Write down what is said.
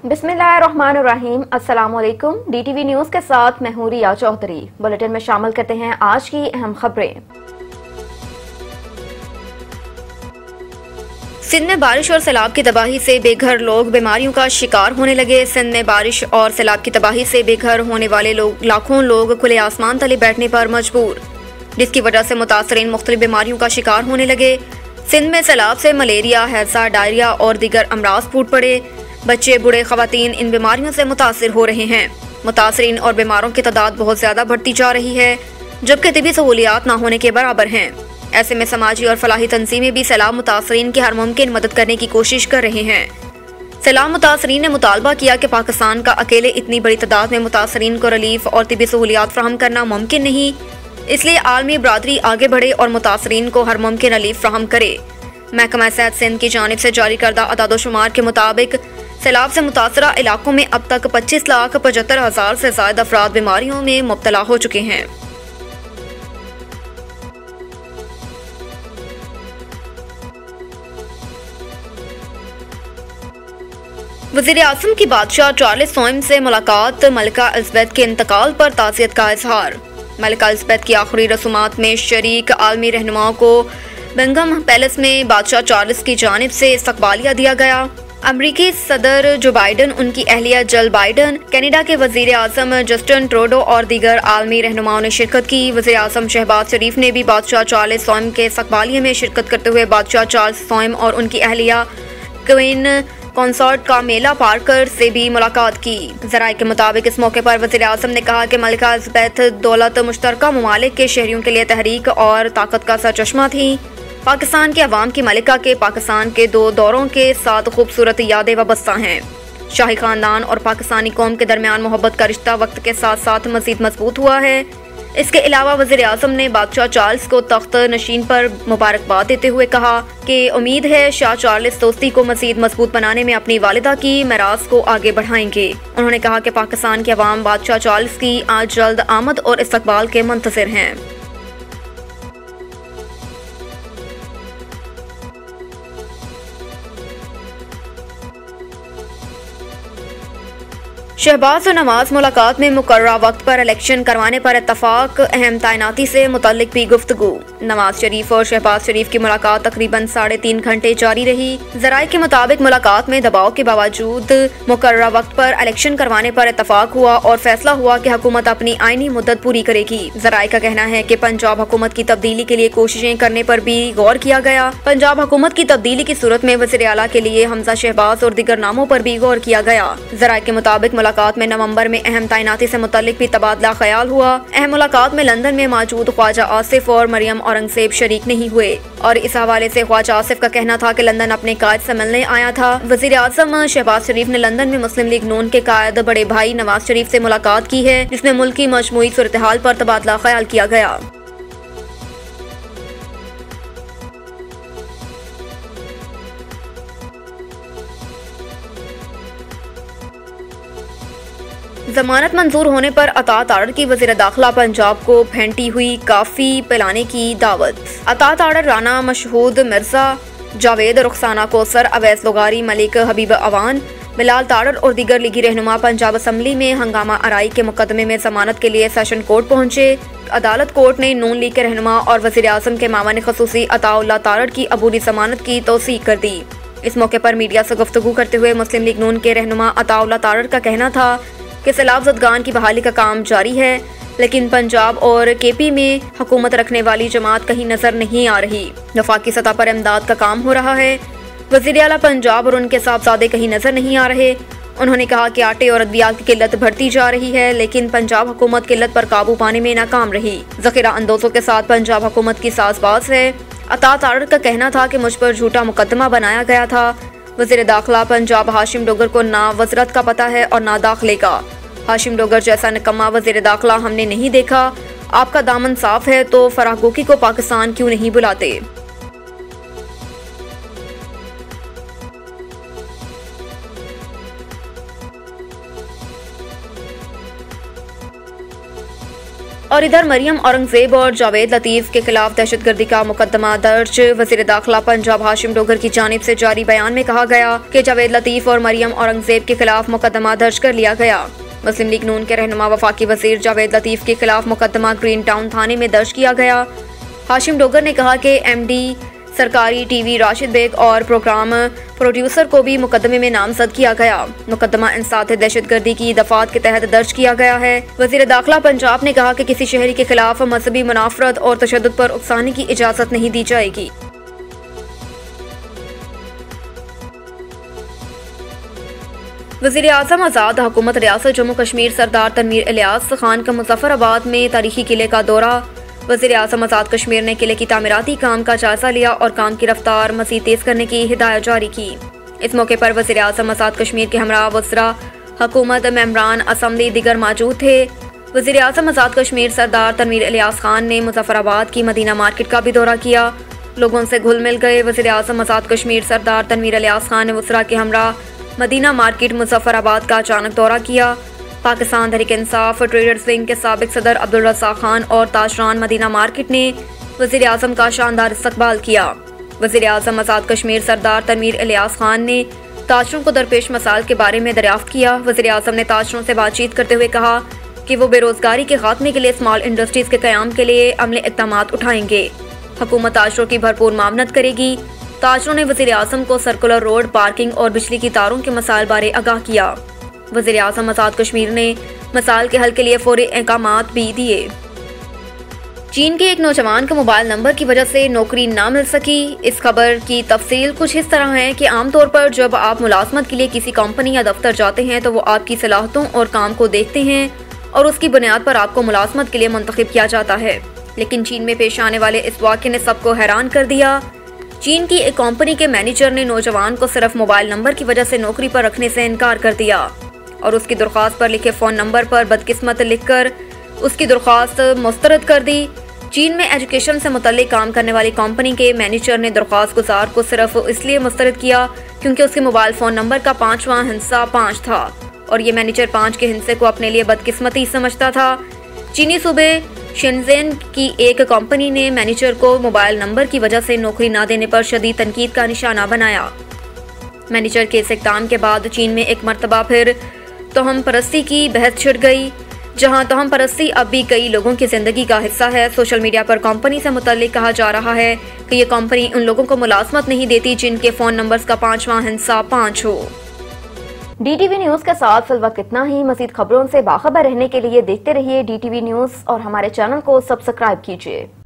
बिस्मिल्लाहिर्रहमानिर्रहीम। अस्सलामुअलैकुम। DTV news के साथ मैं हूं रिया चौधरी। बुलेटिन में शामिल करते हैं आज की अहम खबरें। सिंध में बारिश और सैलाब की तबाही से बेघर लोग बीमारियों का शिकार होने लगे। सिंध में बारिश और सैलाब की तबाही से बेघर होने वाले लाखों लोग खुले आसमान तले बैठने पर मजबूर, जिसकी वजह से मुतासरीन मुख्तलिफ बीमारियों का शिकार होने लगे। सिंध में सैलाब से मलेरिया, हैजा, डायरिया और दीगर अमराज फूट पड़े। बच्चे, बूढ़े, खवातीन इन बीमारियों से मुतासिर हो रहे हैं। मुतासरीन और बीमारों की तादाद बहुत ज्यादा बढ़ती जा रही है, जबकि तिबी सहूलियात न होने के बराबर हैं। ऐसे में समाजी और फलाही तंजीमें भी सैलाब मुतासरीन की हर मुमकिन मदद करने की कोशिश कर रहे हैं। सैलाब मुतासरीन ने मुतालबा किया कि पाकिस्तान का अकेले इतनी बड़ी तादाद में मुतासरीन को रिलीफ और तिबी सहूलियात फराहम करना मुमकिन नहीं, इसलिए आलमी बरादरी आगे बढ़े और मुतासरीन को हर मुमकिन रिलीफ फराहम करे। महकमा सेहत सिंध की जानिब से जारी करदा अदादोशुमार के मुताबिक सैलाब से मुतासरा इलाकों में अब तक 25,75,000 से ज्यादा अफराद बीमारियों में मुब्तला हो चुके हैं। वज़ीर आज़म की बादशाह चार्ल्स सोइम से मुलाकात। मलिका एलिज़ाबेथ के इंतकाल पर ताज़ियत का इजहार। मलिका एलिज़ाबेथ की आखिरी रसूमात में शरीक आलमी रहनुमाओं को बकिंघम पैलेस में बादशाह चार्ल्स की जानिब से इस्तकबालिया दिया गया। अमरीकी सदर जो बाइडन, उनकी अहलिया जिल बाइडन, कनाडा के वज़ीर आज़म जस्टिन ट्रूडो और दीगर आलमी रहनुमाओं ने शिरकत की। वज़ीर आज़म शहबाज शरीफ ने भी बादशाह चार्ल्स सोइम के इस्तकबालिया में शिरकत करते हुए बादशाह चार्ल्स सोइम और उनकी अहलिया क्वीन कॉन्सॉर्ट का मेला पार्कर से भी मुलाकात की। ज़राए के मुताबिक इस मौके पर वज़ीर आज़म ने कहा कि मलिका एलिज़ाबेथ दौलत मुश्तरका ममालिक के शहरियों के लिए तहरीक और ताकत का सरचश्मा थी। पाकिस्तान के अवाम की मलिका के पाकिस्तान के 2 दौरों के साथ खूबसूरत यादें वाबस्ता हैं। शाही खानदान और पाकिस्तानी कौम के दरमियान मोहब्बत का रिश्ता वक्त के साथ साथ मजीद मजबूत हुआ है। इसके अलावा वज़ीर आज़म ने बादशाह चार्ल्स को तख्त नशीन पर मुबारकबाद देते हुए कहा कि उम्मीद है शाह चार्ल्स दोस्ती को मजीद मजबूत बनाने में अपनी वालिदा की मेरास को आगे बढ़ाएंगे। उन्होंने कहा कि पाकिस्तान के अवाम बादशाह चार्ल्स की आज जल्द आमद और इस्तकबाल के मुंतज़िर हैं। शहबाज और नवाज मुलाकात में मुकर्ररा वक्त पर इलेक्शन करवाने पर इत्तफाक। अहम तैनाती से मुतल्लिक भी गुफ्तगू। नवाज शरीफ और शहबाज शरीफ की मुलाकात तकरीबन 3.5 घंटे जारी रही। ज़राए के मुताबिक मुलाकात में दबाव के बावजूद मुकर्ररा वक्त पर इलेक्शन करवाने पर इत्तफाक हुआ और फैसला हुआ कि हुकूमत अपनी आईनी मुद्दत पूरी करेगी। ज़राए का कहना है कि पंजाब हुकूमत की तब्दीली के लिए कोशिशें करने पर भी गौर किया गया। पंजाब हुकूमत की तब्दीली की सूरत में वज़ीर आला के लिए हमजा शहबाज और दीगर नामों पर भी गौर किया गया। ज़राए के मुताबिक मुलाकात में नवंबर में अहम तैनाती से मुतल्लिक भी तबादला ख्याल हुआ। अहम मुलाकात में लंदन में मौजूद ख्वाजा आसिफ और मरियम औरंगजेब शरीक नहीं हुए और इस हवाले से ख्वाजा आसिफ का कहना था कि लंदन अपने कायद से मिलने आया था। वज़ीर आज़म शहबाज शरीफ ने लंदन में मुस्लिम लीग नून के कायद बड़े भाई नवाज शरीफ से मुलाकात की है, जिसमें मुल्क की मजमूई सूरत हाल पर तबादला ख्याल किया गया। जमानत मंजूर होने पर अता तारड़ की वज़ीर दाखिला पंजाब को फेंटी हुई काफी पिलाने की दावत। अता तारड़, राना मशहूद मिर्जा, जावेद रुखसाना कोसर, अवैस लोगारी, मलिक हबीब अवान, बिलाल तारड़ और दीगर लीगी रहनुमा पंजाब असम्बली में हंगामा आराई के मुकदमे में जमानत के लिए सेशन कोर्ट पहुंचे। अदालत कोर्ट ने नून लीग के रहनुमा और वज़ीर आज़म के मामले खसूसी अताउल्लाह तारड़ की अबूरी जमानत की तौसीक कर दी। इस मौके पर मीडिया से गुफ्तगू करते हुए मुस्लिम लीग नून के रहनुमा अताउल्लाह तारड़ का कहना था कि सैलाब ज़दगान की बहाली का काम जारी है, लेकिन पंजाब और KP में हुकूमत रखने वाली जमात कहीं नजर नहीं आ रही। वफाकी सतह पर इमदाद का काम हो रहा है। वज़ीर आला पंजाब और उनके साहबजादे कहीं नजर नहीं आ रहे। उन्होंने कहा कि आटे और अद्वियात की किल्लत बढ़ती जा रही है, लेकिन पंजाब हुकूमत किल्लत पर काबू पाने में नाकाम रही। ज़ख़ीरा अंदोज़ों के साथ पंजाब हुकूमत की साज़बाज़ है। अता तारड़ का कहना था कि मुझ पर झूठा मुकदमा बनाया गया था। वज़ीर दाखिला पंजाब हाशिम डोगर को ना वज़रत का पता है और ना दाखिले का। हाशिम डोगर जैसा निकम्मा वज़ीर दाखिला हमने नहीं देखा। आपका दामन साफ है तो फराह गोकी को पाकिस्तान क्यों नहीं बुलाते। और इधर मरियम औरंगजेब और जावेद लतीफ के खिलाफ दहशतगर्दी का मुकदमा दर्ज। वज़ीर दाखिला पंजाब हाशिम डोगर की जानिब से जारी बयान में कहा गया कि जावेद लतीफ और मरियम औरंगजेब के खिलाफ मुकदमा दर्ज कर लिया गया। मुस्लिम लीग नून के रहनुमा वफाकी वजीर जावेद लतीफ के खिलाफ मुकदमा ग्रीन टाउन थाने में दर्ज किया गया। हाशिम डोगर ने कहा कि MD सरकारी टीवी राशिद बेग और प्रोग्राम प्रोड्यूसर को भी मुकदमे में नामजद किया गया। मुकदमा इंसात दहशतगर्दी की दफात के तहत दर्ज किया गया है। वज़ीर दाखिला पंजाब ने कहा कि किसी शहरी के खिलाफ मजहबी मुनाफरत और तशद्दुद पर उकसाने की इजाज़त नहीं दी जाएगी। वज़ीर आज़म आज़ाद हुकूमत रियासत जम्मू कश्मीर सरदार तनवीर इलियास खान का मुजफ्फराबाद में तारीखी किले का दौरा। वज़ीर आज़म आज़ाद कश्मीर ने किले की तामीराती काम का जायजा लिया और काम की रफ्तार मज़ीद तेज करने की हिदायत जारी की। इस मौके पर वज़ीर आज़म आज़ाद कश्मीर के हमरा वज़रा हुकूमत मेंबरान असम्बली दिगर मौजूद थे। वज़ीर आज़म आज़ाद कश्मीर सरदार तनवीर इलियास खान ने मुजफ्फराबाद की मदीना मार्केट का भी दौरा किया, लोगों से घुल मिल गए। वज़ीर आज़म आज़ाद कश्मीर सरदार तनवीर इलियास खान ने वज़रा के हमरा मदीना मार्केट मुजफ्फराबाद का अचानक दौरा किया। पाकिस्तान तहरीक इंसाफ ट्रेडर्स विंग के साबिक सदर अब्दुल रज़्ज़ाक़ खान और ताजरान मदीना मार्केट ने वज़ीर आज़म का शानदार इस्तकबाल किया। वज़ीर आज़म आज़ाद कश्मीर सरदार तनवीर इलियास खान ने ताजरों को दरपेश मसाइल के बारे में दरियाफ्त किया। वज़ीर आज़म ने ताजरों से बातचीत करते हुए कहा कि वो बेरोजगारी के खात्मे के लिए स्मॉल इंडस्ट्रीज के क़याम के लिए अमली इक़दामात उठाएंगे। हुकूमत ताजरों की भरपूर मामनत करेगी। ताजरों ने वज़ीर आज़म को सर्कुलर रोड, पार्किंग और बिजली की तारों के मसाइल बारे आगाह किया। वज़ीर आज़म आज़ाद कश्मीर ने मसाइल के हल के लिए फौरी अहकामात भी दिए। चीन के एक नौजवान का मोबाइल नंबर की वजह से नौकरी ना मिल सकी। इस खबर की तफसील कुछ इस तरह है कि आमतौर पर जब आप मुलाजमत के लिए किसी कंपनी या दफ्तर जाते हैं तो वो आपकी सलाहियतों और काम को देखते हैं और उसकी बुनियाद पर आपको मुलाजमत के लिए मुंतखब किया जाता है। लेकिन चीन में पेश आने वाले इस वाक़े ने सबको हैरान कर दिया। चीन की एक कंपनी के मैनेजर ने नौजवान को सिर्फ मोबाइल नंबर की वजह से नौकरी पर रखने से इनकार कर दिया और उसकी दरख्वास्त पर लिखे फ़ोन नंबर पर बदकिस्मत लिखकर उसकी दरख्वास्त मुस्तरद कर दी। चीन में एजुकेशन से मुतल्लिक काम करने वाली कंपनी के मैनेजर ने दरख्वास्त गुजार को सिर्फ इसलिए मुस्तरद किया क्योंकि उसके मोबाइल फ़ोन नंबर का 5वां हिस्सा 5 था और ये मैनेजर 5 के हिस्से को अपने लिए बदकिस्मती समझता था। चीनी सूबे शेनज़ेन की एक कंपनी ने मैनेजर को मोबाइल नंबर की वजह से नौकरी न देने पर शदीद तनकीद का निशाना बनाया। मैनेजर के इस इक़दाम के बाद चीन में एक मरतबा फिर तोहम परस्ती की बहस छिड़ गई, जहां तोहम परस्ती अब भी कई लोगों की जिंदगी का हिस्सा है। सोशल मीडिया पर कंपनी से मुतल्लिक कहा जा रहा है कि ये कंपनी उन लोगों को मुलाजमत नहीं देती जिनके फ़ोन नंबर्स का 5वां हिस्सा 5 हो। DTV न्यूज़ के साथ फिलवक्त इतना ही। मज़ीद खबरों से बाखबर रहने के लिए देखते रहिए DTV न्यूज़ और हमारे चैनल को सब्सक्राइब कीजिए।